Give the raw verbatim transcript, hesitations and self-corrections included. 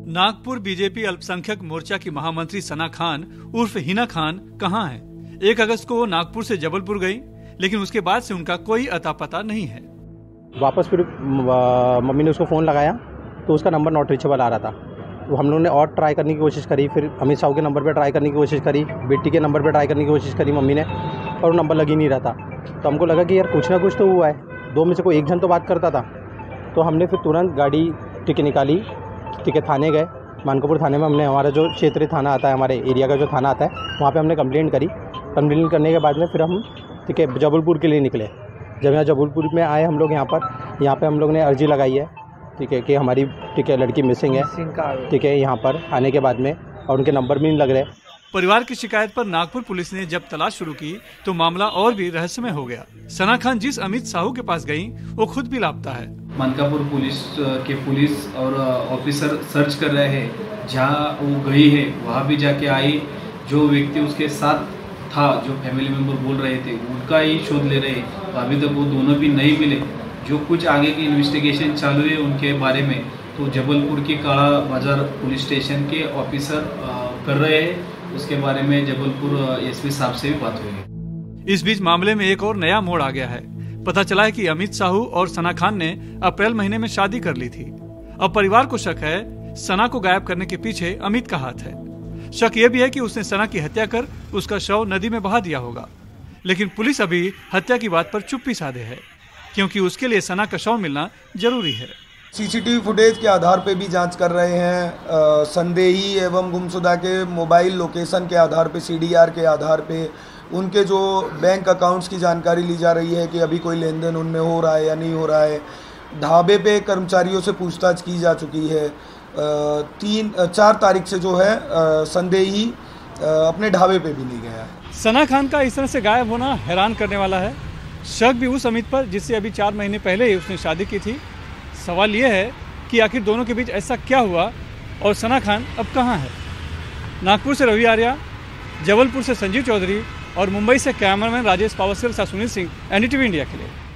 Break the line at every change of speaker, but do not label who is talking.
Nagpur BJP अल्पसंख्यक मोर्चा की महामंत्री सना खान उर्फ हिना खान कहाँ हैं? एक अगस्त को वो नागपुर से जबलपुर गई, लेकिन उसके बाद से उनका कोई अता पता नहीं है।
वापस फिर मम्मी ने उसको फ़ोन लगाया तो उसका नंबर नॉट रीचेबल आ रहा था। तो हम लोगों ने और ट्राई करने की कोशिश करी, फिर अमित साहू के नंबर पे ट्राई करने की कोशिश करी, बेटी के नंबर पे ट्राई करने की कोशिश करी मम्मी ने, और वो नंबर लग ही नहीं रहा था। तो हमको लगा कि यार कुछ ना कुछ तो हुआ है, दो में से कोई एक जन तो बात करता था। तो हमने फिर तुरंत गाड़ी टिकट निकाली, टिकट थाने गए। मानकापुर थाने में हमने, हमारा जो क्षेत्रीय थाना आता है, हमारे एरिया का जो थाना आता है, वहाँ पे हमने कंप्लेंट करी। कंप्लेंट करने के बाद में फिर हम ठीक है जबलपुर के लिए निकले। जब यहाँ जबलपुर में आए हम लोग यहाँ पर यहाँ पे हम लोग ने अर्जी लगाई है, ठीक है, कि हमारी ठीक है लड़की मिसिंग है, ठीक है, यहाँ पर आने के बाद में, और उनके नंबर भी नहीं लग रहे।
परिवार की शिकायत पर नागपुर पुलिस ने जब तलाश शुरू की तो मामला और भी रहस्यमय हो गया। सना खान जिस अमित साहू के पास गई वो खुद भी लापता है।
मानकापुर पुलिस के पुलिस और ऑफिसर सर्च कर रहे हैं, जहाँ वो गई है वहाँ भी जाके आई। जो व्यक्ति उसके साथ था, जो फैमिली मेंबर बोल रहे थे, उनका ही शोध ले रहे हैं। तो अभी तक वो दोनों भी नहीं मिले। जो कुछ आगे की इन्वेस्टिगेशन चालू है उनके बारे में तो जबलपुर के काला बाजार पुलिस स्टेशन के ऑफिसर कर रहे हैं। उसके बारे में जबलपुर एसपी साहब से भी बात हुई है।
इस बीच मामले में एक और नया मोड़ आ गया है। पता चला है कि अमित साहू और सना खान ने अप्रैल महीने में शादी कर ली थी। अब परिवार को शक है सना को गायब करने के पीछे अमित का हाथ है। शक यह भी है कि उसने सना की हत्या कर उसका शव नदी में बहा दिया होगा। लेकिन पुलिस अभी हत्या की बात पर चुप्पी साधे है, क्योंकि उसके लिए सना का शव मिलना जरूरी है।
सीसीटीवी फुटेज के आधार पे भी जांच कर रहे हैं। संदेही एवं गुमशुदा के मोबाइल लोकेशन के आधार पे, सीडीआर के आधार पे उनके जो बैंक अकाउंट्स की जानकारी ली जा रही है कि अभी कोई लेन देन उनमें हो रहा है या नहीं हो रहा है। ढाबे पे कर्मचारियों से पूछताछ की जा चुकी है। तीन चार तारीख से जो है संदेही अपने ढाबे पे भी नहीं गया है।
सना खान का इस तरह से गायब होना हैरान करने वाला है। शक भी उस अमित पर जिससे अभी चार महीने पहले ही उसने शादी की थी। सवाल यह है कि आखिर दोनों के बीच ऐसा क्या हुआ और सना खान अब कहाँ है। नागपुर से रवि आर्या, जबलपुर से संजीव चौधरी और मुंबई से कैमरामैन राजेश पावस्कर के साथ सुनील सिंह, एनडीटीवी इंडिया के लिए।